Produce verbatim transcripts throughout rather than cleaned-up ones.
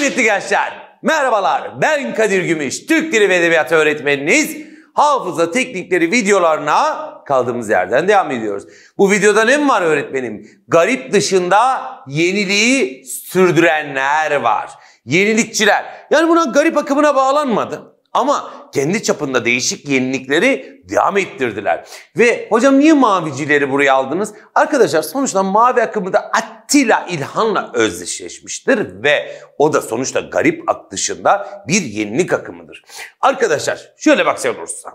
Kıymetli gençler, merhabalar. Ben Kadir Gümüş, Türk Dili ve Edebiyatı öğretmeniniz. Hafıza teknikleri videolarına kaldığımız yerden devam ediyoruz. Bu videoda ne var öğretmenim? Garip dışında yeniliği sürdürenler var. Yenilikçiler. Yani buna garip akımına bağlanmadı. Ama kendi çapında değişik yenilikleri devam ettirdiler. Ve hocam niye mavicileri buraya aldınız? Arkadaşlar sonuçta mavi akımı da Attila İlhan'la özdeşleşmiştir. Ve o da sonuçta garip ak dışında bir yenilik akımıdır. Arkadaşlar şöyle bakacak olursa.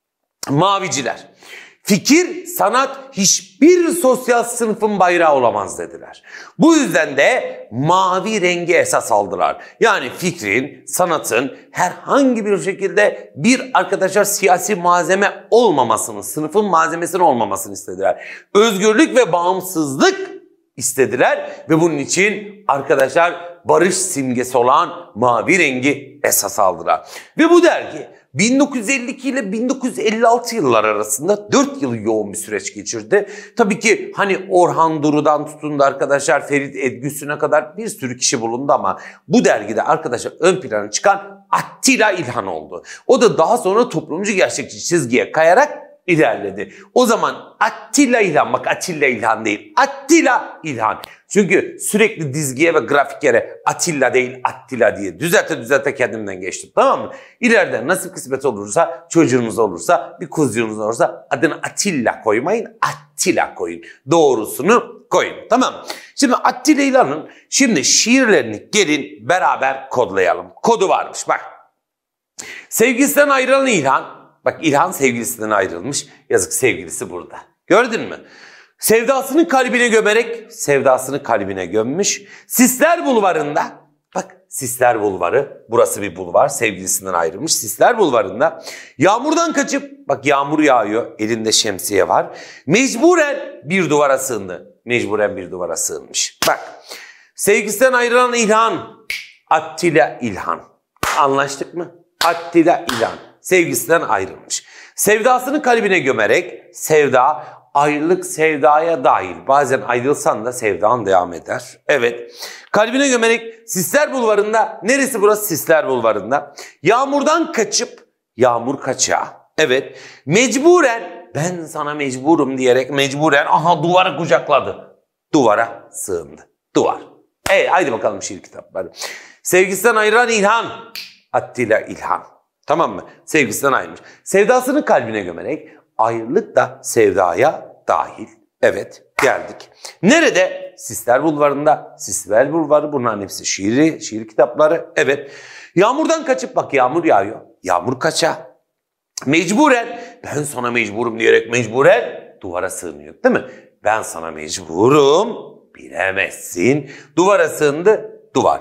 Maviciler. Fikir, sanat hiçbir sosyal sınıfın bayrağı olamaz dediler. Bu yüzden de mavi rengi esas aldılar. Yani fikrin, sanatın herhangi bir şekilde bir arkadaşlar siyasi malzeme olmamasını, sınıfın malzemesinin olmamasını istediler. Özgürlük ve bağımsızlık istediler ve bunun için arkadaşlar barış simgesi olan mavi rengi esas aldılar. Ve bu dergi bin dokuz yüz elli iki ile bin dokuz yüz elli altı yıllar arasında dört yıl yoğun bir süreç geçirdi. Tabii ki hani Orhan Duru'dan tutun da arkadaşlar Ferit Edgüsü'ne kadar bir sürü kişi bulundu ama bu dergide arkadaşlar ön plana çıkan Attila İlhan oldu. O da daha sonra toplumcu gerçekçi çizgiye kayarak ilerledi. O zaman Attila İlhan, bak Attila İlhan değil, Attila İlhan. Çünkü sürekli dizgiye ve grafiklere Attila değil Attila diye düzelte düzelte kendimden geçtim, tamam mı? İleride nasip kısmet olursa, çocuğunuz olursa, bir kuzyunuz olursa adını Attila koymayın, Attila koyun. Doğrusunu koyun, tamam mı? Şimdi Attila İlhan'ın şimdi şiirlerini gelin beraber kodlayalım. Kodu varmış bak. Sevgilisinden ayrılan İlhan. Bak İlhan sevgilisinden ayrılmış. Yazık sevgilisi burada. Gördün mü? Sevdasını kalbine gömerek sevdasını kalbine gömmüş. Sisler Bulvarı'nda bak Sisler Bulvarı burası bir bulvar sevgilisinden ayrılmış. Sisler Bulvarı'nda yağmurdan kaçıp bak yağmur yağıyor elinde şemsiye var. Mecburen bir duvara sığındı. Mecburen bir duvara sığınmış. Bak sevgilisinden ayrılan İlhan Attila İlhan. Anlaştık mı? Attila İlhan. Sevgisinden ayrılmış. Sevdasını kalbine gömerek sevda ayrılık sevdaya dahil. Bazen ayrılsan da sevdan devam eder. Evet. Kalbine gömerek Sisler Bulvarı'nda. Neresi burası? Sisler Bulvarı'nda. Yağmurdan kaçıp yağmur kaçağı. Evet. Mecburen ben sana mecburum diyerek mecburen aha duvara kucakladı. Duvara sığındı. Duvar. Evet haydi bakalım şiir kitapları. Sevgisinden ayrılan İlhan. Attila İlhan. Tamam mı? Sevgisinden ayrılmış. Sevdasını kalbine gömerek ayrılık da sevdaya dahil. Evet geldik. Nerede? Sisler Bulvarı'nda. Sisler Bulvarı bunların hepsi şiiri, şiir kitapları. Evet. Yağmurdan kaçıp bak yağmur yağıyor. Yağmur kaça. Mecburen ben sana mecburum diyerek mecburen duvara sığınıyor değil mi? Ben sana mecburum bilemezsin. Duvara sığındı duvar.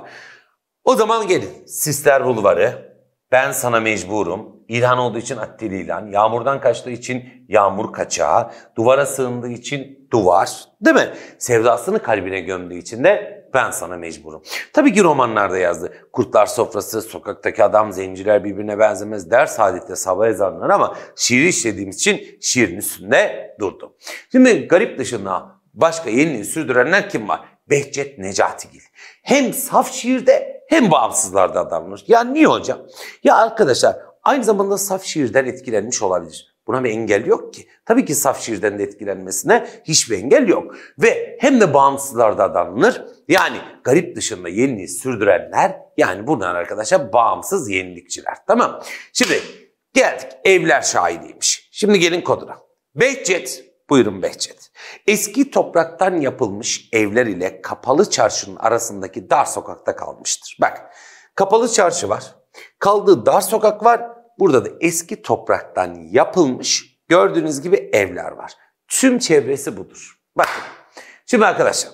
O zaman gelin Sisler Bulvarı. Ben sana mecburum. İlhan olduğu için Attila İlhan. Yağmurdan kaçtığı için yağmur kaçağı. Duvara sığındığı için duvar. Değil mi? Sevdasını kalbine gömdüğü için de ben sana mecburum. Tabii ki romanlarda yazdı. Kurtlar Sofrası, Sokaktaki Adam, Zenciler Birbirine Benzemez, Ders Saadet'te Sabah Ezanları ama şiiri işlediğimiz için şiirin üstünde durdu. Şimdi garip dışında başka yeniliği sürdürenler kim var? Behçet Necatigil. Hem saf şiirde hem bağımsızlarda adamlar. Ya niye hocam? Ya arkadaşlar aynı zamanda saf şiirden etkilenmiş olabilir. Buna bir engel yok ki. Tabii ki saf şiirden de etkilenmesine hiçbir engel yok. Ve hem de bağımsızlarda adanılır. Yani garip dışında yeniliği sürdürenler yani bunlar arkadaşlar bağımsız yenilikçiler. Tamam. Şimdi geldik evler şairiymiş. Şimdi gelin koduna. Behçet. Buyurun Behçet. Eski topraktan yapılmış evler ile kapalı çarşının arasındaki dar sokakta kalmıştır. Bak kapalı çarşı var. Kaldığı dar sokak var. Burada da eski topraktan yapılmış gördüğünüz gibi evler var. Tüm çevresi budur. Bakın. Şimdi arkadaşlar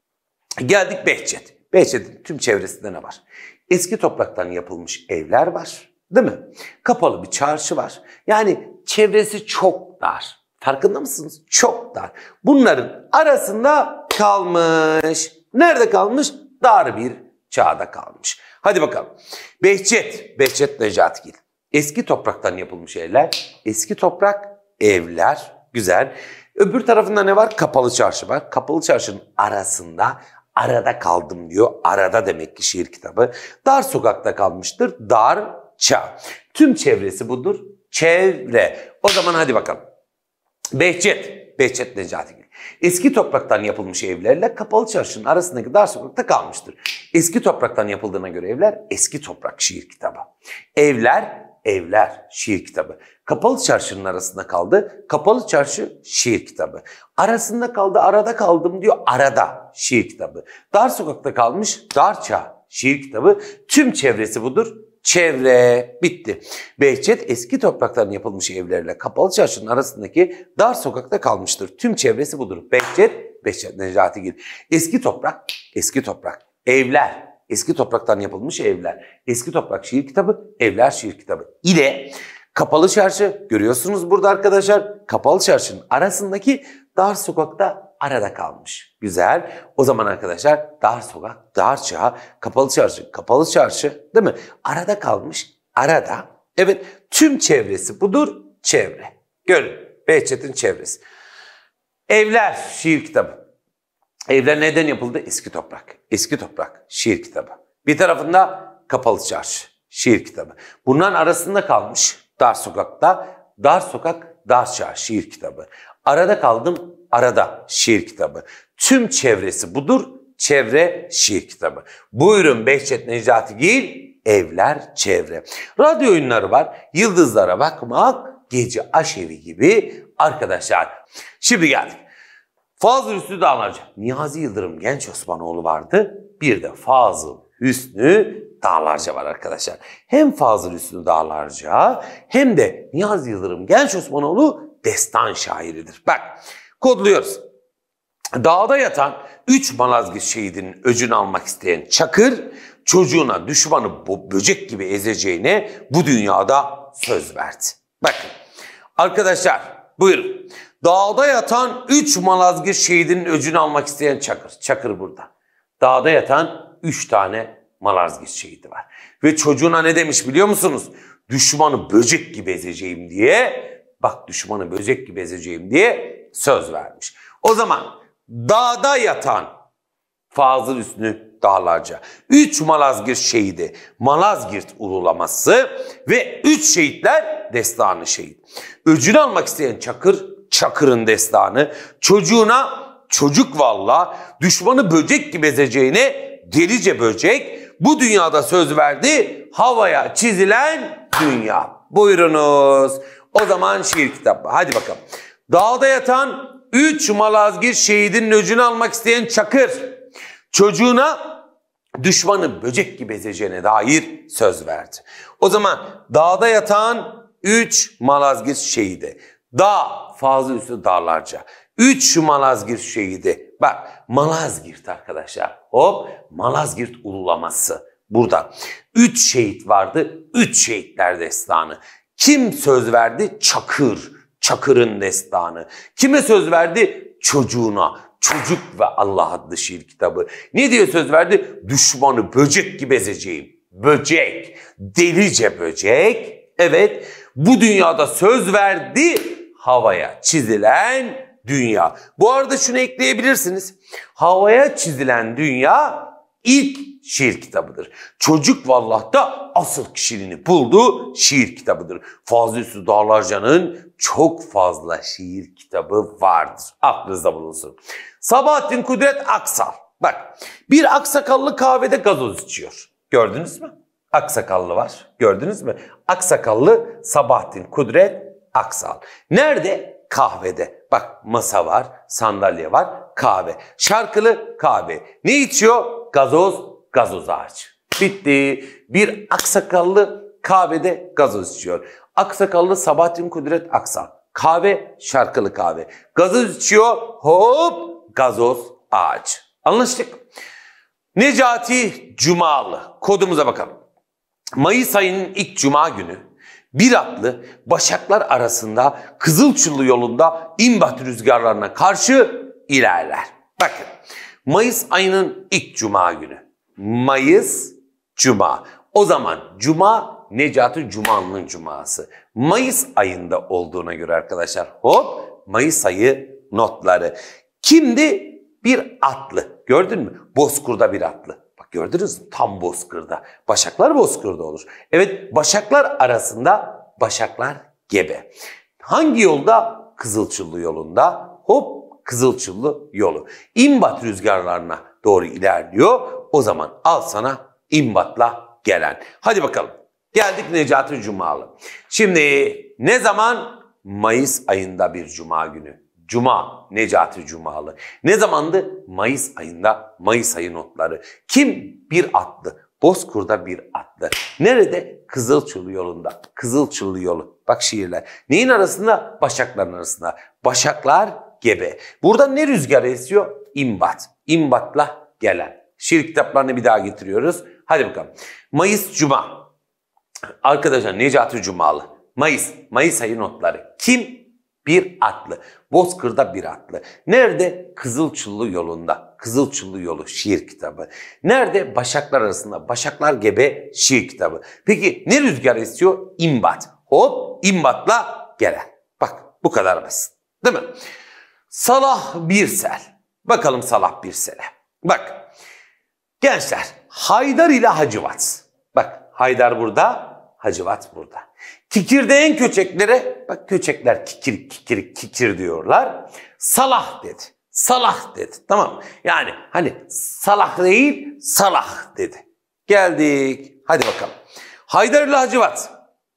geldik Behçet. Behçet'in tüm çevresinde ne var? Eski topraktan yapılmış evler var. Değil mi? Kapalı bir çarşı var. Yani çevresi çok dar. Farkında mısınız? Çok dar. Bunların arasında kalmış. Nerede kalmış? Dar bir çağda kalmış. Hadi bakalım. Behçet, Behçet Necatigil. Eski topraktan yapılmış evler. Eski toprak, evler. Güzel. Öbür tarafında ne var? Kapalı çarşı var. Kapalı çarşının arasında arada kaldım diyor. Arada demek ki şiir kitabı. Dar sokakta kalmıştır. Darça. Tüm çevresi budur. Çevre. O zaman hadi bakalım. Behçet. Behçet Necatigil. Eski topraktan yapılmış evlerle kapalı çarşının arasındaki dar sokakta kalmıştır. Eski topraktan yapıldığına göre evler eski toprak şiir kitabı. Evler, evler şiir kitabı. Kapalı çarşının arasında kaldı. Kapalı çarşı şiir kitabı. Arasında kaldı, arada kaldım diyor. Arada şiir kitabı. Dar sokakta kalmış. Darça şiir kitabı. Tüm çevresi budur. Çevre. Bitti. Behçet eski topraktan yapılmış evlerle kapalı çarşının arasındaki dar sokakta kalmıştır. Tüm çevresi budur. Behçet, Behçet Necatigil. Eski toprak, eski toprak. Evler, eski topraktan yapılmış evler. Eski toprak şiir kitabı, evler şiir kitabı. İle kapalı çarşı, görüyorsunuz burada arkadaşlar. Kapalı çarşının arasındaki dar sokakta arada kalmış. Güzel. O zaman arkadaşlar dar sokak, darça, kapalı çarşı, kapalı çarşı değil mi? Arada kalmış. Arada. Evet. Tüm çevresi budur. Çevre. Görün. Behçet'in çevresi. Evler şiir kitabı. Evler neden yapıldı? Eski toprak. Eski toprak şiir kitabı. Bir tarafında kapalı çarşı şiir kitabı. Bunların arasında kalmış dar sokakta. Dar sokak, darça şiir kitabı. Arada kaldım. Arada şiir kitabı. Tüm çevresi budur. Çevre şiir kitabı. Buyurun Behçet Necatigil, evler çevre. Radyo oyunları var. Yıldızlara bakmak, gece aşevi gibi arkadaşlar. Şimdi geldik. Fazıl Hüsnü Dağlarca. Niyazi Yıldırım Genç Osmanoğlu vardı. Bir de Fazıl Hüsnü Dağlarca var arkadaşlar. Hem Fazıl Hüsnü Dağlarca hem de Niyazi Yıldırım Genç Osmanoğlu destan şairidir. Bak. Kodluyoruz. Dağda yatan üç Malazgirt şehidinin öcünü almak isteyen Çakır, çocuğuna düşmanı böcek gibi ezeceğine bu dünyada söz verdi. Bakın arkadaşlar buyurun. Dağda yatan üç Malazgirt şehidinin öcünü almak isteyen Çakır. Çakır burada. Dağda yatan üç tane Malazgirt şehidi var. Ve çocuğuna ne demiş biliyor musunuz? Düşmanı böcek gibi ezeceğim diye, bak düşmanı böcek gibi ezeceğim diye söz vermiş. O zaman dağda yatan Fazıl Hüsnü Dağlarca, üç Malazgirt şehidi, Malazgirt urulaması ve üç şehitler destanı şehit. Öcünü almak isteyen Çakır, Çakır'ın destanı, çocuğuna çocuk valla düşmanı böcek gibi ezeceğine delice böcek, bu dünyada söz verdi, havaya çizilen dünya. Buyurunuz. O zaman şiir kitabı. Hadi bakalım. Dağda yatan üç Malazgirt şehidinin öcünü almak isteyen Çakır, çocuğuna düşmanı böcek gibi ezeceğine dair söz verdi. O zaman dağda yatan üç Malazgirt şehidi. Dağ, Fazıl Hüsnü Dağlarca. üç Malazgirt şehidi. Bak Malazgirt arkadaşlar. Hop Malazgirt ululaması. Burada üç şehit vardı. üç şehitler destanı. Kim söz verdi? Çakır. Çakır'ın destanı. Kime söz verdi? Çocuğuna. Çocuk ve Allah adlı şiir kitabı. Ne diye söz verdi? Düşmanı böcek gibi ezeceğim. Böcek. Delice böcek. Evet. Bu dünyada söz verdi. Havaya çizilen dünya. Bu arada şunu ekleyebilirsiniz. Havaya çizilen dünya ilk şiir kitabıdır. Çocuk Vallah'ta asıl kişiliğini bulduğu şiir kitabıdır. Fazıl Hüsnü Dağlarca'nın çok fazla şiir kitabı vardır. Aklınızda bulunsun. Sabahattin Kudret Aksal. Bak bir aksakallı kahvede gazoz içiyor. Gördünüz mü? Aksakallı var. Gördünüz mü? Aksakallı Sabahattin Kudret Aksal. Nerede? Kahvede. Bak masa var, sandalye var, kahve. Şarkılı kahve. Ne içiyor? Gazoz, gazoz ağacı. Bitti. Bir aksakallı kahvede gazoz içiyor. Aksakallı Sabahattin Kudret Aksal. Kahve, şarkılı kahve. Gazoz içiyor, hop gazoz ağacı. Anlaştık. Necati Cumalı. Kodumuza bakalım. Mayıs ayının ilk cuma günü bir atlı başaklar arasında Kızılçullu yolunda imbat rüzgarlarına karşı ilerler. Bakın Mayıs ayının ilk cuma günü. Mayıs cuma. O zaman cuma Necati Cumalı'nın cuması. Mayıs ayında olduğuna göre arkadaşlar hop Mayıs ayı notları. Kimdi? bir atlı. Gördün mü? Bozkır'da bir atlı. Bak gördünüz mü? Tam Bozkır'da. Başaklar Bozkır'da olur. Evet, başaklar arasında başaklar gebe. Hangi yolda? Kızılçıllı yolunda. Hop, Kızılçıllı yolu. İmbat rüzgarlarına doğru ilerliyor. O zaman al sana imbatla gelen. Hadi bakalım. Geldik Necati Cumalı. Şimdi ne zaman? Mayıs ayında bir cuma günü. Cuma, Necati Cumalı. Ne zamandı? Mayıs ayında, Mayıs ayı notları. Kim? Bir atlı. Bozkır'da bir atlı. Nerede? Kızılçıllı yolunda. Kızılçıllı yolu. Bak şiirler. Neyin arasında? Başakların arasında. Başaklar gebe. Burada ne rüzgar esiyor? İmbat. İmbatla gelen. Şiir kitaplarını bir daha getiriyoruz. Hadi bakalım. Mayıs Cuma. Arkadaşlar Necati Cumalı. Mayıs. Mayıs ayı notları. Kim? Bir atlı. Bozkır'da bir atlı. Nerede? Kızılçıllı yolunda. Kızılçıllı yolu şiir kitabı. Nerede? Başaklar arasında. Başaklar gebe şiir kitabı. Peki ne rüzgar esiyor? İmbat. Hop, imbatla gelen. Bak bu kadar basit. Değil mi? Salah Birsel. Bakalım Salah Birsel'e. Bak gençler, Haydar ile Hacivat. Bak Haydar burada, Hacivat burada. Kikirdeğin köçeklere, bak köçekler kikirik kikirik kikir diyorlar. Salah dedi. Salah dedi. Tamam mı? Yani hani salah değil, salah dedi. Geldik. Hadi bakalım. Haydar ile Hacivat.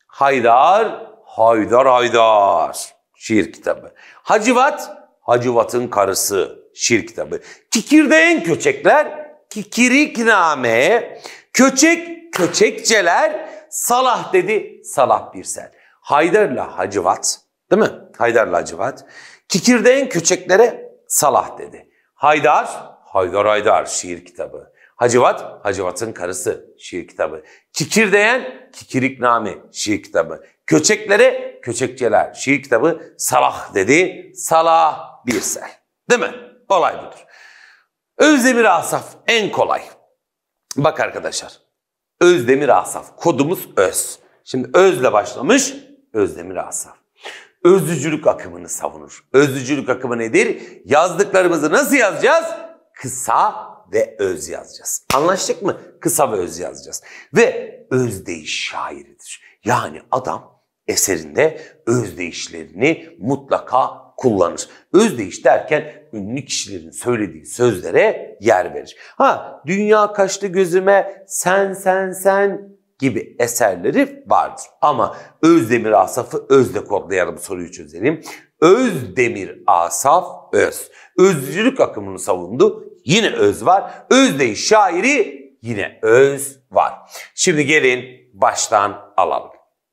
Haydar, Haydar, Haydar. Şiir kitabı. Hacivat, Hacivat'ın karısı. Şiir kitabı. Kikirdeğin köçekler, kikirikname. Köçek, köçekçeler. Salah dedi, Salah Birsel. Haydar'la Hacivat, değil mi? Haydar'la Hacivat. Kikirdeğin köçeklere Salah dedi. Haydar, Haydar Haydar şiir kitabı. Hacivat, Hacivat'ın karısı şiir kitabı. Kikirdeyen, Kikirikname şiir kitabı. Köçeklere, köçekçeler şiir kitabı. Salah dedi, Salah Birsel. Değil mi? Olay budur. Özdemir Asaf en kolay. Bak arkadaşlar. Özdemir Asaf. Kodumuz öz. Şimdi özle başlamış. Özdemir Asaf. Özlücülük akımını savunur. Özlücülük akımı nedir? Yazdıklarımızı nasıl yazacağız? Kısa ve öz yazacağız. Anlaştık mı? Kısa ve öz yazacağız. Ve özdeyiş şairidir. Yani adam eserinde özdeyişlerini mutlaka kullanır. Özdeyiş derken ünlü kişilerin söylediği sözlere yer verir. Ha, dünya kaçtı gözüme, sen sen sen gibi eserleri vardır. Ama Özdemir Asaf'ı özle kodlayalım, soruyu çözelim. Özdemir Asaf öz. Özlücülük akımını savundu. Yine öz var. Özdeyiş şairi yine öz var. Şimdi gelin baştan alalım.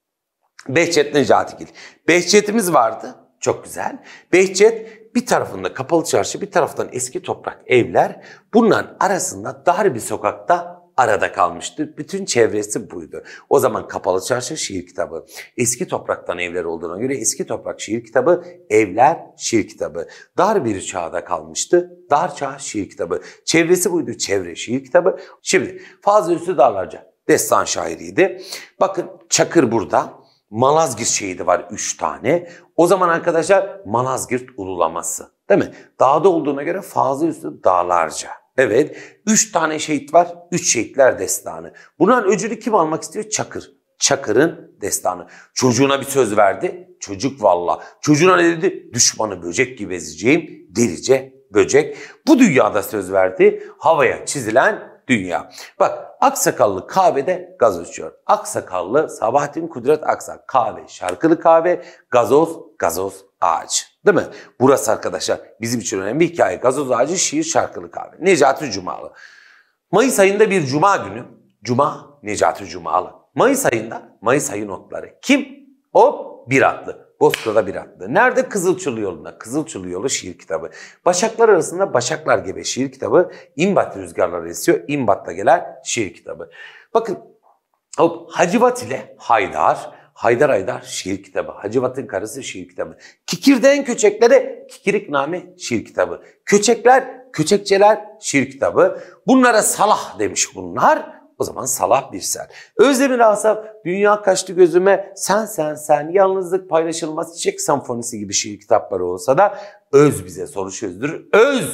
Behçet Necatigil. Behçet'imiz vardı. Çok güzel. Behçet bir tarafında kapalı çarşı, bir taraftan eski toprak evler. Bunların arasında dar bir sokakta arada kalmıştı. Bütün çevresi buydu. O zaman kapalı çarşı şiir kitabı. Eski topraktan evler olduğuna göre eski toprak şiir kitabı, evler şiir kitabı. Dar bir çağda kalmıştı. Dar çağ şiir kitabı. Çevresi buydu. Çevre şiir kitabı. Şimdi Fazıl Üstü Darlarca destan şairiydi. Bakın Çakır burada. Malazgirt şehidi var üç tane. O zaman arkadaşlar Malazgirt ululaması. Değil mi? Dağda olduğuna göre Fazıl Üstü Dağlarca. Evet. Üç tane şehit var. Üç şehitler destanı. Bunların öcünü kim almak istiyor? Çakır. Çakır'ın destanı. Çocuğuna bir söz verdi. Çocuk valla. Çocuğuna ne dedi? Düşmanı böcek gibi ezeceğim. Delice böcek. Bu dünyada söz verdi. Havaya çizilen dünya. Bak aksakallı kahvede gazoz içiyor. Aksakallı Sabahattin Kudret Aksak. Kahve, şarkılı kahve, gazoz, gazoz ağacı. Değil mi? Burası arkadaşlar bizim için önemli bir hikaye. Gazoz ağacı, şiir, şarkılı kahve. Necati Cumalı. Mayıs ayında bir cuma günü. Cuma, Necati Cumalı. Mayıs ayında, Mayıs ayı notları. Kim? Hop, bir atlı. Bozkır'da bir atlı. Nerede? Kızılçıllı yolunda. Kızılçıllı yolu şiir kitabı. Başaklar arasında Başaklar gebe şiir kitabı. İmbat rüzgarları esiyor. İmbat'la gelen şiir kitabı. Bakın hop, Hacivat ile Haydar. Haydar Haydar şiir kitabı. Hacivat'ın karısı şiir kitabı. Kikirdeğin köçeklere Kikirikname şiir kitabı. Köçekler, köçekçeler şiir kitabı. Bunlara Salah demiş bunlar. O zaman Salah Birsel. Özdemir Asaf, dünya kaçtı gözüme, sen sen sen, yalnızlık paylaşılmaz, çiçek senfonisi gibi şiir kitapları olsa da öz bize soru çözdürür. Öz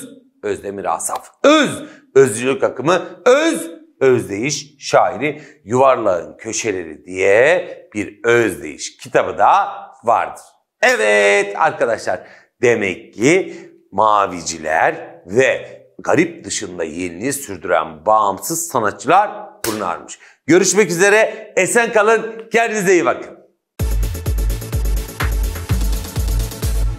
Özdemir Asaf. Öz, özcülük akımı, öz, özdeyiş şairi, yuvarlağın köşeleri diye bir özdeyiş kitabı da vardır. Evet arkadaşlar, demek ki maviciler ve garip dışında yeniliği sürdüren bağımsız sanatçılar bunlarmış. Görüşmek üzere, esen kalın, kendinize iyi bakın.